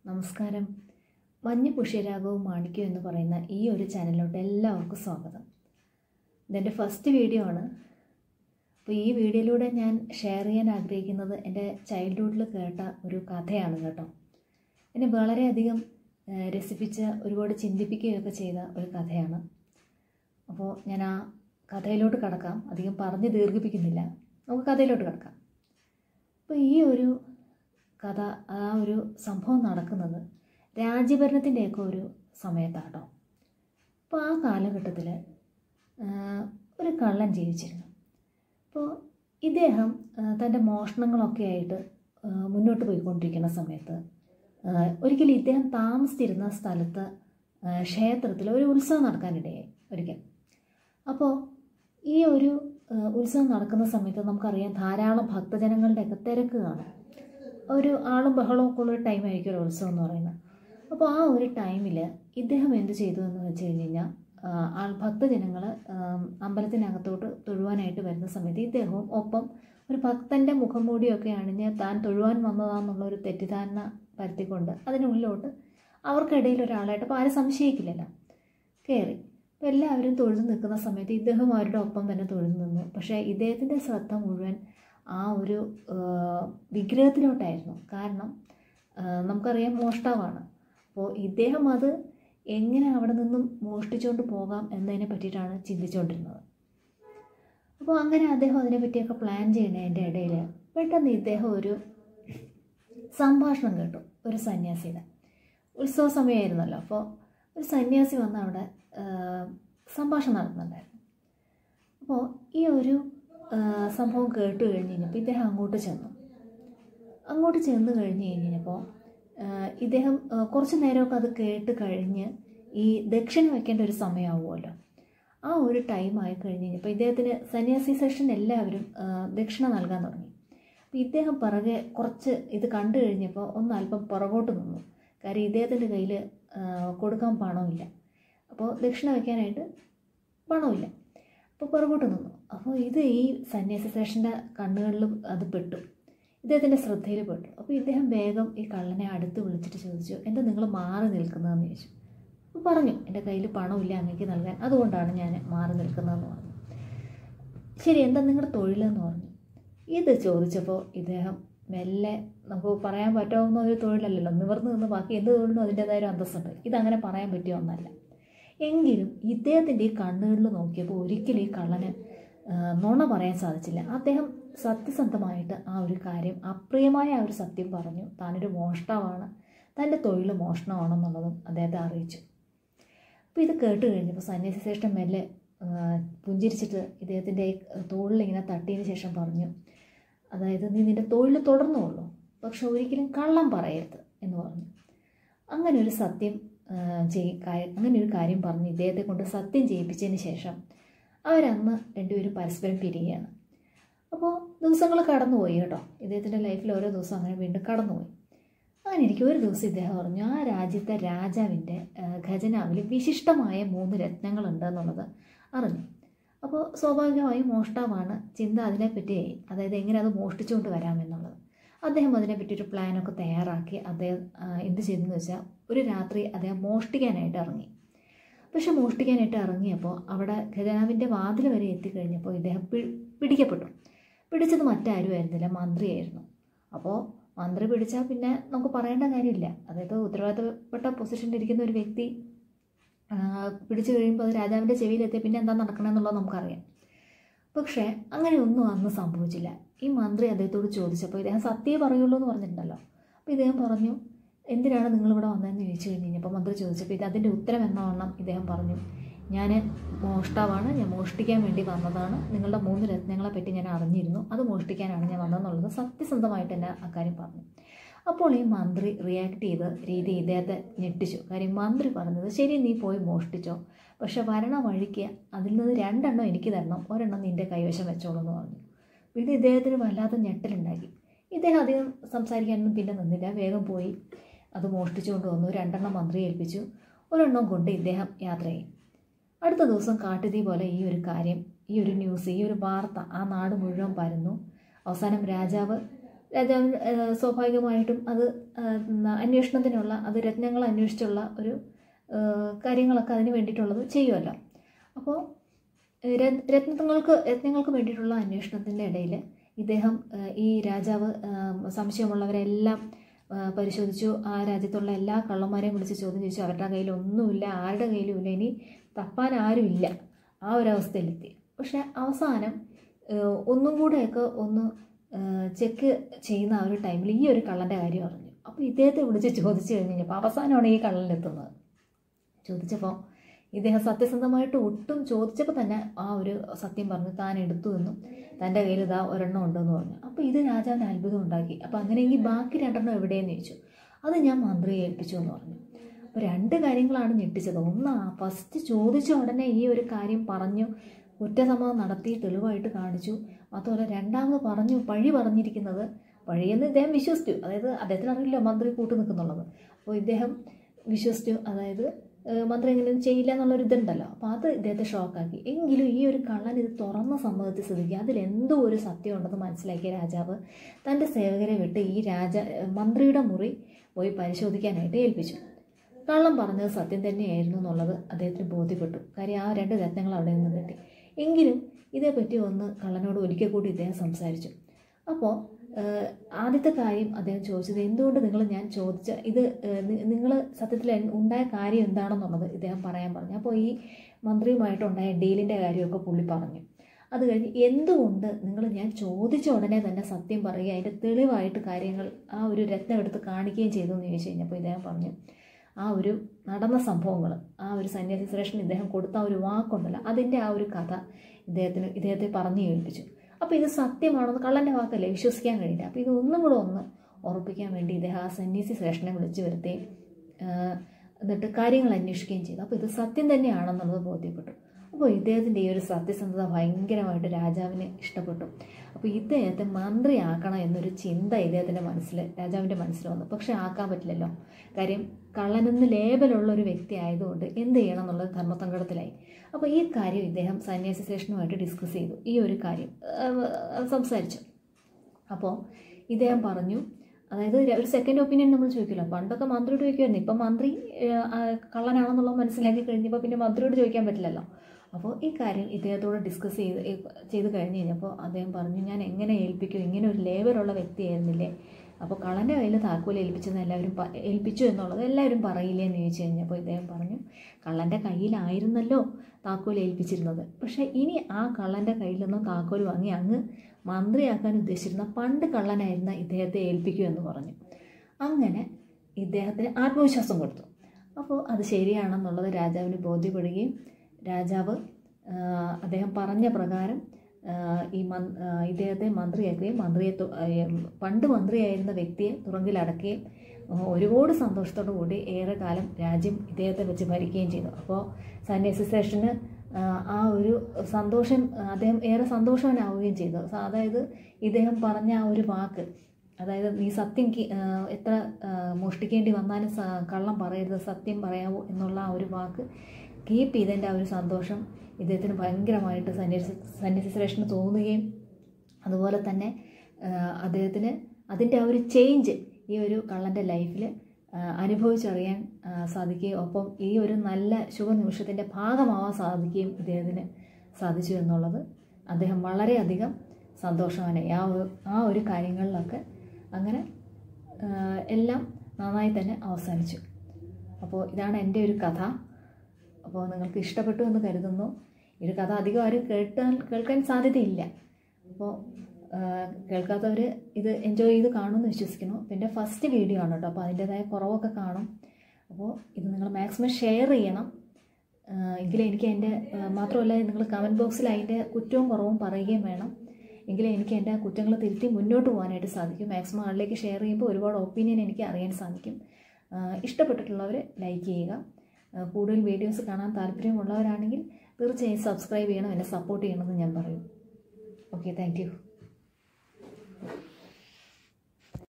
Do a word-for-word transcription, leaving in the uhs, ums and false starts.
നമസ്കാരം. മഞ്ഞ പുഷ്യരാഗവും മാണിക്യം എന്ന് പറയുന്ന ഈ ഒരു ചാനലിലോട്ട് എല്ലാവർക്കും സ്വാഗതം. ഇതെൻ്റെ ഫസ്റ്റ് വീഡിയോ ആണ്. അപ്പോൾ ഈ വീഡിയോയിലൂടെ ഞാൻ ഷെയർ ചെയ്യാൻ ആഗ്രഹിക്കുന്നത് എൻ്റെ ചൈൽഡ്ഹുഡിൽ കേട്ട ഒരു കഥയാണ് കേട്ടോ. എന്നെ വളരെയധികം രസിപ്പിച്ച, ഒരുപാട് ചിന്തിപ്പിക്കുകയൊക്കെ ചെയ്ത ഒരു കഥയാണ്. അപ്പോൾ ഞാൻ ആ കഥയിലോട്ട് കടക്കാം. അധികം പറഞ്ഞ് ദീർഘിപ്പിക്കുന്നില്ല, നമുക്ക് കഥയിലോട്ട് കടക്കാം. അപ്പോൾ ഈ ഒരു കഥ, ആ ഒരു സംഭവം നടക്കുന്നത് രാജ്യഭരണത്തിൻ്റെയൊക്കെ ഒരു സമയത്താണ് കേട്ടോ. അപ്പോൾ ആ കാലഘട്ടത്തിൽ ഒരു കള്ളൻ ജീവിച്ചിരുന്നു. അപ്പോൾ ഇദ്ദേഹം തൻ്റെ മോഷണങ്ങളൊക്കെ ആയിട്ട് മുന്നോട്ട് പോയിക്കൊണ്ടിരിക്കുന്ന സമയത്ത് ഒരിക്കലും ഇദ്ദേഹം താമസിച്ചിരുന്ന സ്ഥലത്ത് ക്ഷേത്രത്തിൽ ഒരു ഉത്സവം നടക്കാനിടയായി ഒരിക്കൽ. അപ്പോൾ ഈ ഒരു ഉത്സവം നടക്കുന്ന സമയത്ത് നമുക്കറിയാം, ധാരാളം ഭക്തജനങ്ങളുടെയൊക്കെ തിരക്ക് കാണും. ഒരു ആളും ബഹളവും ഒക്കെ ഉള്ളൊരു ടൈമായിരിക്കും ഒരു ഉത്സവം എന്ന് പറയുന്നത്. അപ്പോൾ ആ ഒരു ടൈമിൽ ഇദ്ദേഹം എന്ത് ചെയ്തു എന്ന് വെച്ച് കഴിഞ്ഞ് കഴിഞ്ഞാൽ, ആൾ ഭക്തജനങ്ങൾ അമ്പലത്തിനകത്തോട്ട് തൊഴുവാനായിട്ട് വരുന്ന സമയത്ത് ഇദ്ദേഹവും ഒപ്പം ഒരു ഭക്തൻ്റെ മുഖം മൂടിയൊക്കെ അണിഞ്ഞ് താൻ തൊഴുവാൻ വന്നതാണെന്നുള്ളൊരു തെറ്റിദ്ധാരണ പരത്തിക്കൊണ്ട് അതിനുള്ളിലോട്ട് അവർക്കിടയിൽ ഒരാളായിട്ട്, അപ്പോൾ ആരും സംശയിക്കില്ലല്ലോ, കയറി. അപ്പോൾ എല്ലാവരും തൊഴുതു നിൽക്കുന്ന സമയത്ത് ഇദ്ദേഹം അവരുടെ ഒപ്പം തന്നെ തൊഴുതു നിന്നു. പക്ഷേ ഇദ്ദേഹത്തിൻ്റെ ശ്രദ്ധ മുഴുവൻ ആ ഒരു വിഗ്രഹത്തിലോട്ടായിരുന്നു. കാരണം നമുക്കറിയാം, മോഷ്ടാവാണ്. അപ്പോൾ ഇദ്ദേഹം അത് എങ്ങനെ അവിടെ നിന്നും മോഷ്ടിച്ചുകൊണ്ട് പോകാം എന്നതിനെ പറ്റിയിട്ടാണ് ചിന്തിച്ചുകൊണ്ടിരുന്നത്. അപ്പോൾ അങ്ങനെ അദ്ദേഹം അതിനെ പറ്റിയൊക്കെ പ്ലാൻ ചെയ്യുന്നതിൻ്റെ ഇടയിൽ പെട്ടെന്ന് ഇദ്ദേഹം ഒരു സംഭാഷണം കേട്ടു. ഒരു സന്യാസിയുടെ ഉത്സവ സമയമായിരുന്നല്ലോ. അപ്പോൾ ഒരു സന്യാസി വന്ന് അവിടെ സംഭാഷണം നടത്തുന്നുണ്ടായിരുന്നു. അപ്പോൾ ഈ ഒരു സംഭവം കേട്ട് കഴിഞ്ഞ് കഴിഞ്ഞപ്പോൾ ഇദ്ദേഹം അങ്ങോട്ട് ചെന്നു. അങ്ങോട്ട് ചെന്ന് കഴിഞ്ഞ് കഴിഞ്ഞപ്പോൾ ഇദ്ദേഹം കുറച്ച് നേരമൊക്കെ അത് കേട്ട് കഴിഞ്ഞ് ഈ ദക്ഷിണ വയ്ക്കേണ്ട ഒരു സമയമാവുമല്ലോ. ആ ഒരു ടൈം ആയി കഴിഞ്ഞ് കഴിഞ്ഞപ്പോൾ ഇദ്ദേഹത്തിന് സന്യാസി സെഷൻ എല്ലാവരും ദക്ഷിണ നൽകാൻ തുടങ്ങി. അപ്പോൾ ഇദ്ദേഹം പിറകെ കുറച്ച് ഇത് കണ്ടു കഴിഞ്ഞപ്പോൾ ഒന്ന് അല്പം പുറകോട്ട് നിന്നു. കാര്യം ഇദ്ദേഹത്തിൻ്റെ കയ്യിൽ കൊടുക്കാൻ പണമില്ല. അപ്പോൾ ദക്ഷിണ വയ്ക്കാനായിട്ട് പണമില്ല. അപ്പോൾ പുറകോട്ട് നിന്നു. അപ്പോൾ ഇത് ഈ സന്യാസി സെഷൻ്റെ കണ്ണുകളിലും അത് പെട്ടു, ഇദ്ദേഹത്തിൻ്റെ ശ്രദ്ധയിൽ പെട്ടു. അപ്പോൾ ഇദ്ദേഹം വേഗം ഈ കള്ളനെ അടുത്ത് വിളിച്ചിട്ട് ചോദിച്ചു, എന്താ നിങ്ങൾ മാറി നിൽക്കുന്നതെന്ന് ചോദിച്ചു. അപ്പോൾ പറഞ്ഞു, എൻ്റെ കയ്യിൽ പണമില്ല അങ്ങേക്ക് നൽകാൻ, അതുകൊണ്ടാണ് ഞാൻ മാറി നിൽക്കുന്നതെന്ന് പറഞ്ഞു. ശരി, എന്താ നിങ്ങളുടെ തൊഴിലെന്ന് പറഞ്ഞു. ഇത് ചോദിച്ചപ്പോൾ ഇദ്ദേഹം മെല്ലെ, നമുക്ക് പറയാൻ പറ്റാവുന്ന ഒരു തൊഴിലല്ലല്ലോ, നിവർന്ന് നിന്ന് ബാക്കി എന്ത് തൊഴിലിനും അതിൻ്റേതായ ഒരു അന്തസ്സുണ്ട്. ഇതങ്ങനെ പറയാൻ പറ്റിയ ഒന്നല്ല. എങ്കിലും ഇദ്ദേഹത്തിൻ്റെ ഈ കണ്ണുകളിൽ നോക്കിയപ്പോൾ ഒരിക്കലും ഈ കള്ളന് നുണ പറയാൻ സാധിച്ചില്ല. അദ്ദേഹം സത്യസന്ധമായിട്ട് ആ ഒരു കാര്യം, അപ്രിയമായ ആ ഒരു സത്യം പറഞ്ഞു. താനൊരു മോഷ്ടാവാണ്, തൻ്റെ തൊഴിൽ മോഷണമാണെന്നുള്ളതും അദ്ദേഹത്തെ അറിയിച്ചു. അപ്പോൾ ഇത് കേട്ട് കഴിഞ്ഞപ്പോൾ സന്യാസി ശ്രേഷ്ഠൻ മെല്ലെ പുഞ്ചിരിച്ചിട്ട് ഇദ്ദേഹത്തിൻ്റെ തോളിൽ ഇങ്ങനെ തട്ടിയതിന് ശേഷം പറഞ്ഞു, അതായത് നീ നിൻ്റെ തൊഴിൽ തുടർന്നുള്ളൂ, പക്ഷെ ഒരിക്കലും കള്ളം പറയരുത് എന്ന് പറഞ്ഞു. അങ്ങനെ ഒരു സത്യം ചെയ് അങ്ങനെ ഒരു കാര്യം പറഞ്ഞ് ഇദ്ദേഹത്തെ കൊണ്ട് സത്യം ചെയ്യിപ്പിച്ചതിന് ശേഷം അവരന്ന് രണ്ടുപേരും പരസ്പരം പിരിയുകയാണ്. അപ്പോൾ ദിവസങ്ങൾ കടന്നുപോയി കേട്ടോ. ഇദ്ദേഹത്തിൻ്റെ ലൈഫിൽ ഓരോ ദിവസം അങ്ങനെ വീണ്ടും കടന്നുപോയി. അങ്ങനെ ഇരിക്കും ഒരു ദിവസം ഇദ്ദേഹം പറഞ്ഞു, ആ രാജ്യത്തെ രാജാവിൻ്റെ ഖജനാവിൽ വിശിഷ്ടമായ മൂന്ന് രത്നങ്ങളുണ്ട് എന്നുള്ളത് അറിഞ്ഞു. അപ്പോൾ സ്വാഭാവികമായും മോഷ്ടാവാണ്, ചിന്ത അതിനെപ്പറ്റിയായി, അതായത് എങ്ങനെ അത് മോഷ്ടിച്ചുകൊണ്ട് വരാമെന്നുള്ളത്. അദ്ദേഹം അതിനെപ്പറ്റി ഒരു പ്ലാനൊക്കെ തയ്യാറാക്കി അദ്ദേഹം എന്ത് ചെയ്തെന്ന് വെച്ചാൽ, ഒരു രാത്രി അദ്ദേഹം മോഷ്ടിക്കാനായിട്ട് ഇറങ്ങി. പക്ഷെ മോഷ്ടിക്കാനായിട്ട് ഇറങ്ങിയപ്പോൾ അവിടെ ഖജനാവിൻ്റെ വാതിൽ വരെ എത്തിക്കഴിഞ്ഞപ്പോൾ ഇദ്ദേഹം പി പിടിക്കപ്പെട്ടു. പിടിച്ചത് മറ്റാരും ആയിരുന്നില്ല, മന്ത്രിയായിരുന്നു. അപ്പോൾ മന്ത്രി പിടിച്ചാൽ പിന്നെ നമുക്ക് പറയേണ്ട കാര്യമില്ല. അതായത് ഉത്തരവാദിത്തപ്പെട്ട പൊസിഷനിലിരിക്കുന്ന ഒരു വ്യക്തി പിടിച്ചു കഴിയുമ്പോൾ അത് രാജാവിൻ്റെ ചെവിയിലെത്തി പിന്നെ എന്താ നടക്കണമെന്നുള്ളത് നമുക്കറിയാം. പക്ഷേ അങ്ങനെയൊന്നും അന്ന് സംഭവിച്ചില്ല. ഈ മന്ത്രി അദ്ദേഹത്തോട് ചോദിച്ചപ്പോൾ ഇദ്ദേഹം സത്യമേ പറയുള്ളൂ എന്ന് പറഞ്ഞിട്ടുണ്ടല്ലോ. അപ്പോൾ ഇദ്ദേഹം പറഞ്ഞു, എന്തിനാണ് നിങ്ങളിവിടെ വന്നതെന്ന് ചോദിച്ചു കഴിഞ്ഞ് കഴിഞ്ഞപ്പോൾ മന്ത്രി ചോദിച്ചപ്പോൾ ഇത് അതിൻ്റെ ഉത്തരം എന്നവണ്ണം ഇദ്ദേഹം പറഞ്ഞു, ഞാൻ മോഷ്ടാവാണ്, ഞാൻ മോഷ്ടിക്കാൻ വേണ്ടി വന്നതാണ്, നിങ്ങളുടെ മൂന്ന് രത്നങ്ങളെ പറ്റി ഞാൻ അറിഞ്ഞിരുന്നു, അത് മോഷ്ടിക്കാനാണ് ഞാൻ വന്നതെന്നുള്ളത് സത്യസന്ധമായിട്ട് തന്നെ അക്കാര്യം പറഞ്ഞു. അപ്പോൾ ഈ മന്ത്രി റിയാക്ട് ചെയ്ത രീതി ഇദ്ദേഹത്തെ ഞെട്ടിച്ചു. കാര്യം മന്ത്രി പറഞ്ഞത്, ശരി നീ പോയി മോഷ്ടിച്ചോ, പക്ഷെ വരണ വഴിക്ക് അതിൽ നിന്ന് രണ്ടെണ്ണം എനിക്ക് തരണം, ഒരെണ്ണം നിൻ്റെ കൈവശം വെച്ചോളൂ എന്ന് പറഞ്ഞു. ഇത് ഇദ്ദേഹത്തിന് വല്ലാത്ത ഞെട്ടലുണ്ടാക്കി. ഇദ്ദേഹം അധികം സംസാരിക്കാനൊന്നും പിന്നെ നിന്നില്ല, വേഗം പോയി അത് മോഷ്ടിച്ചുകൊണ്ട് വന്നു. രണ്ടെണ്ണം മന്ത്രിയെ ഏൽപ്പിച്ചു, ഒരെണ്ണം കൊണ്ട് ഇദ്ദേഹം യാത്രയായി. അടുത്ത ദിവസം കാട്ടുതീ പോലെ ഈ ഒരു കാര്യം, ഈ ഒരു ന്യൂസ്, ഈ ഒരു വാർത്ത ആ നാട് മുഴുവൻ പരന്നു. അവസാനം രാജാവ് രാജാവിന് സ്വാഭാവികമായിട്ടും അത് അന്വേഷണത്തിനുള്ള അത് രത്നങ്ങൾ അന്വേഷിച്ചുള്ള ഒരു കാര്യങ്ങളൊക്കെ അതിന് വേണ്ടിയിട്ടുള്ളത് ചെയ്യുമല്ലോ. അപ്പോൾ രത്നങ്ങൾക്ക് രത്നങ്ങൾക്ക് വേണ്ടിയിട്ടുള്ള അന്വേഷണത്തിൻ്റെ ഇടയിൽ ഇദ്ദേഹം ഈ രാജാവ് സംശയമുള്ളവരെല്ലാം പരിശോധിച്ചു. ആ രാജ്യത്തുള്ള എല്ലാ കള്ളന്മാരെയും വിളിച്ച് ചോദ്യം ചോദിച്ചു. അവരുടെ കയ്യിൽ ഒന്നുമില്ല, ആരുടെ കയ്യിലും ഇല്ല, ഇനി തപ്പാൻ ആരുമില്ല. ആ ഒരവസ്ഥയിലെത്തി. പക്ഷെ അവസാനം ഒന്നും കൂടെയൊക്കെ ഒന്ന് ചെക്ക് ചെയ്യുന്ന ആ ഒരു ടൈമിൽ ഈ ഒരു കള്ളൻ്റെ കാര്യം അറിഞ്ഞു. അപ്പോൾ ഇദ്ദേഹത്തെ വിളിച്ച് ചോദിച്ചു കഴിഞ്ഞ് കഴിഞ്ഞപ്പോൾ അവസാനമാണ് ഈ കള്ളനിലെത്തുന്നത്. ചോദിച്ചപ്പോൾ ഇദ്ദേഹം സത്യസന്ധമായിട്ട് ഒട്ടും ചോദിച്ചപ്പോൾ തന്നെ ആ ഒരു സത്യം പറഞ്ഞു, താൻ എടുത്തു എന്നും തൻ്റെ കയ്യിൽ ഇതാ ഒരെണ്ണം ഉണ്ടെന്ന് പറഞ്ഞു. അപ്പോൾ ഇത് രാജാവിന് അത്ഭുതം ഉണ്ടാക്കി. അപ്പോൾ അങ്ങനെയെങ്കിൽ ബാക്കി രണ്ടെണ്ണം എവിടെയെന്ന് ചോദിച്ചു. അത് ഞാൻ മന്ത്രിയെ ഏൽപ്പിച്ചു എന്ന് പറഞ്ഞു. അപ്പോൾ രണ്ട് കാര്യങ്ങളാണ് ഞെട്ടിച്ചത്. ഒന്ന്, ഫസ്റ്റ് ചോദിച്ച ഉടനെ ഈ ഒരു കാര്യം പറഞ്ഞു, കുറ്റസമ്മതം നടത്തി തെളിവായിട്ട് കാണിച്ചു. മാത്രമല്ല രണ്ടാമത് പറഞ്ഞു പഴി പറഞ്ഞിരിക്കുന്നത്, പഴിയെന്ന് ഇദ്ദേഹം വിശ്വസിച്ചു. അതായത് അദ്ദേഹത്തിന് അറിയില്ല മന്ത്രി കൂട്ടു നിൽക്കുന്നുള്ളത്. അപ്പോൾ ഇദ്ദേഹം വിശ്വസിച്ചു, അതായത് മന്ത്രി എങ്ങനെയൊന്നും ചെയ്യില്ല എന്നുള്ളൊരു ഇതുണ്ടല്ലോ. അപ്പോൾ അത് ഇദ്ദേഹത്തെ ഷോക്കാക്കി. എങ്കിലും ഈ ഒരു കള്ളൻ ഇത് തുറന്ന് സമ്മതിച്ച് സ്ഥിതിക്ക് അതിലെന്തോ ഒരു സത്യം ഉണ്ടെന്ന് മനസ്സിലാക്കിയ രാജാവ് തൻ്റെ സേവകരെ വിട്ട് ഈ രാജ മന്ത്രിയുടെ മുറി പോയി പരിശോധിക്കാനായിട്ട് ഏൽപ്പിച്ചു. കള്ളം പറഞ്ഞത് സത്യം തന്നെയായിരുന്നു എന്നുള്ളത് അദ്ദേഹത്തിന് ബോധ്യപ്പെട്ടു. കാര്യം ആ രണ്ട് രത്നങ്ങൾ അവിടെ നിന്ന് കിട്ടി. എങ്കിലും ഇതേപ്പറ്റി ഒന്ന് കള്ളനോട് ഒരിക്കൽ കൂടി ഇദ്ദേഹം സംസാരിച്ചു. അപ്പോൾ ആദ്യത്തെ കാര്യം അദ്ദേഹം ചോദിച്ചത്, എന്തുകൊണ്ട് നിങ്ങൾ ഞാൻ ചോദിച്ച ഇത് നിങ്ങൾ സത്യത്തിൽ ഉണ്ടായ കാര്യം എന്താണെന്നുള്ളത് ഇദ്ദേഹം പറയാൻ പറഞ്ഞു. അപ്പോൾ ഈ മന്ത്രിയുമായിട്ടുണ്ടായ ഡീലിൻ്റെ കാര്യമൊക്കെ പുള്ളി പറഞ്ഞു. അത് കഴിഞ്ഞ് എന്തുകൊണ്ട് നിങ്ങൾ ഞാൻ ചോദിച്ച ഉടനെ തന്നെ സത്യം പറയുക, അതിൻ്റെ തെളിവായിട്ട് കാര്യങ്ങൾ ആ ഒരു രത്നം എടുത്ത് കാണിക്കുകയും ചെയ്തു എന്ന് ചോദിച്ചു കഴിഞ്ഞപ്പോൾ ഇദ്ദേഹം പറഞ്ഞു, ആ ഒരു നടന്ന സംഭവങ്ങൾ, ആ ഒരു സന്യാസി ശ്രേഷ്ഠൻ ഇദ്ദേഹം കൊടുത്ത ആ ഒരു വാക്കുണ്ടല്ലോ, അതിൻ്റെ ആ ഒരു കഥ ഇദ്ദേഹത്തിന് ഇദ്ദേഹത്തെ പറഞ്ഞു കേൾപ്പിച്ചു. അപ്പോൾ ഇത് സത്യമാണെന്ന്, കള്ളൻ്റെ വാക്കല്ലേ, വിശ്വസിക്കാൻ കഴിയില്ല. അപ്പോൾ ഇത് ഒന്നും കൂടെ ഒന്ന് ഉറപ്പിക്കാൻ വേണ്ടി ഇദ്ദേഹം ആ സന്യാസി ശ്രേഷ്ഠനെ വിളിച്ചു വരുത്തുകയും എന്നിട്ട് കാര്യങ്ങൾ അന്വേഷിക്കുകയും ചെയ്തു. അപ്പോൾ ഇത് സത്യം തന്നെയാണെന്നുള്ളത് ബോധ്യപ്പെട്ടു. അപ്പോൾ ഇദ്ദേഹത്തിൻ്റെ ഈ ഒരു സത്യസന്ധത ഭയങ്കരമായിട്ട് രാജാവിന് ഇഷ്ടപ്പെട്ടു. അപ്പോൾ ഇദ്ദേഹത്തെ മന്ത്രിയാക്കണം എന്നൊരു ചിന്ത ഇദ്ദേഹത്തിൻ്റെ മനസ്സിൽ രാജാവിൻ്റെ മനസ്സിൽ വന്നു. പക്ഷെ ആക്കാൻ പറ്റില്ലല്ലോ. കാര്യം കള്ളനെന്ന് ലേബലുള്ള ഒരു വ്യക്തി ആയതുകൊണ്ട് എന്ത് ചെയ്യണം എന്നുള്ളത് ധർമ്മസങ്കടത്തിലായി. അപ്പോൾ ഈ കാര്യം ഇദ്ദേഹം സന്യാസി ശ്രേഷ്ഠനുമായിട്ട് ഡിസ്കസ് ചെയ്തു. ഈ ഒരു കാര്യം സംസാരിച്ചു. അപ്പോൾ ഇദ്ദേഹം പറഞ്ഞു, അതായത് ഒരു സെക്കൻഡ് ഒപ്പീനിയൻ നമ്മൾ ചോദിക്കില്ല. പണ്ടൊക്കെ മന്ത്രിയോട് ചോദിക്കുമായിരുന്നു. ഇപ്പം മന്ത്രി കള്ളനാണെന്നുള്ളത് മനസ്സിലാക്കി കഴിഞ്ഞപ്പോൾ പിന്നെ മന്ത്രിയോട് ചോദിക്കാൻ പറ്റില്ലല്ലോ. അപ്പോൾ ഈ കാര്യം ഇദ്ദേഹത്തോട് ഡിസ്കസ് ചെയ്ത് ചെയ്ത് കഴിഞ്ഞ് കഴിഞ്ഞപ്പോൾ അദ്ദേഹം പറഞ്ഞു, ഞാൻ എങ്ങനെ ഏൽപ്പിക്കും, ഇങ്ങനെ ഒരു ലേബലുള്ള വ്യക്തിയായിരുന്നില്ലേ, അപ്പോൾ കള്ളൻ്റെ കയ്യിൽ താക്കോൽ ഏൽപ്പിച്ചെന്ന് എല്ലാവരും ഏൽപ്പിച്ചു എന്നുള്ളത് എല്ലാവരും പറയില്ലേ എന്ന് ചോദിച്ചു കഴിഞ്ഞപ്പോൾ ഇദ്ദേഹം പറഞ്ഞു, കള്ളൻ്റെ കയ്യിലായിരുന്നല്ലോ താക്കോൽ ഏൽപ്പിച്ചിരുന്നത്. പക്ഷേ ഇനി ആ കള്ളൻ്റെ കയ്യിൽ നിന്നും താക്കോൽ വാങ്ങി അങ്ങ് മന്ത്രിയാക്കാൻ ഉദ്ദേശിച്ചിരുന്ന പണ്ട് കള്ളനായിരുന്ന ഇദ്ദേഹത്തെ ഏൽപ്പിക്കുമെന്ന് പറഞ്ഞു. അങ്ങനെ ഇദ്ദേഹത്തിന് ആത്മവിശ്വാസം കൊടുത്തു. അപ്പോൾ അത് ശരിയാണെന്നുള്ളത് രാജാവിന് ബോധ്യപ്പെടുകയും രാജാവ് അദ്ദേഹം പറഞ്ഞ പ്രകാരം ഈ മ ഇദ്ദേഹത്തെ മന്ത്രിയാക്കുകയും മന്ത്രിയെ പണ്ട് മന്ത്രിയായിരുന്ന വ്യക്തിയെ തുറങ്കിലടക്കുകയും ഒരുപാട് സന്തോഷത്തോടു കൂടി ഏറെ കാലം രാജ്യം ഇദ്ദേഹത്തെ വെച്ച് ഭരിക്കുകയും ചെയ്തു. അപ്പോൾ സന്യാസി ശ്രേഷ്ഠന് ആ ഒരു സന്തോഷം, അദ്ദേഹം ഏറെ സന്തോഷവാനാവുകയും ചെയ്തു. അതായത് ഇദ്ദേഹം പറഞ്ഞ ആ ഒരു വാക്ക്, അതായത് നീ സത്യം എത്ര മോഷ്ടിക്കേണ്ടി വന്നാലും കള്ളം പറയരുത്, സത്യം പറയാവൂ എന്നുള്ള ആ ഒരു വാക്ക് കീപ്പ് ചെയ്തതിൻ്റെ ആ ഒരു സന്തോഷം ഇദ്ദേഹത്തിന് ഭയങ്കരമായിട്ട് സന്യാസി സന്യാസി ശ്രേഷ്ഠന് തോന്നുകയും അതുപോലെ തന്നെ അദ്ദേഹത്തിന് അതിൻ്റെ ആ ഒരു ചേഞ്ച് ഈ ഒരു കള്ളൻ്റെ ലൈഫിൽ അനുഭവിച്ചറിയാൻ സാധിക്കുകയും ഒപ്പം ഈ ഒരു നല്ല ശുഭനിമിഷത്തിൻ്റെ ഭാഗമാവാൻ സാധിക്കുകയും ഇദ്ദേഹത്തിന് സാധിച്ചു എന്നുള്ളത് അദ്ദേഹം വളരെയധികം സന്തോഷവാനായി. ആ ആ ഒരു കാര്യങ്ങളിലൊക്കെ അങ്ങനെ എല്ലാം നന്നായി തന്നെ അവസാനിച്ചു. അപ്പോൾ ഇതാണ് എൻ്റെ ഒരു കഥ. അപ്പോൾ നിങ്ങൾക്ക് ഇഷ്ടപ്പെട്ടു എന്ന് കരുതുന്നു. ഈ ഒരു കഥ അധികം ആരും കേൾക്കാൻ കേൾക്കാൻ സാധ്യതയില്ല. അപ്പോൾ കേൾക്കാത്തവർ ഇത് എൻജോയ് ചെയ്ത് കാണുമെന്ന് വിശ്വസിക്കുന്നു. പിന്നെ ഫസ്റ്റ് വീഡിയോ ആണ് കേട്ടോ, അപ്പോൾ അതിൻ്റേതായ കുറവൊക്കെ കാണും. അപ്പോൾ ഇത് നിങ്ങൾ മാക്സിമം ഷെയർ ചെയ്യണം. എങ്കിലേ എനിക്ക് അതിൻ്റെ മാത്രമല്ല നിങ്ങൾ കമൻറ്റ് ബോക്സിൽ അതിൻ്റെ കുറ്റവും കുറവും പറയുകയും വേണം. എങ്കിലേ എനിക്ക് എൻ്റെ കുറ്റങ്ങൾ തിരുത്തി മുന്നോട്ട് പോകാനായിട്ട് സാധിക്കും. മാക്സിമം ആളിലേക്ക് ഷെയർ ചെയ്യുമ്പോൾ ഒരുപാട് ഒപ്പീനിയൻ എനിക്ക് അറിയാൻ സാധിക്കും. ഇഷ്ടപ്പെട്ടിട്ടുള്ളവർ ലൈക്ക് ചെയ്യുക. കൂടുതൽ വീഡിയോസ് കാണാൻ താല്പര്യമുള്ളവരാണെങ്കിൽ തീർച്ചയായും സബ്സ്ക്രൈബ് ചെയ്യണം, എന്നെ സപ്പോർട്ട് ചെയ്യണമെന്ന് ഞാൻ പറയും. Okay, thank U.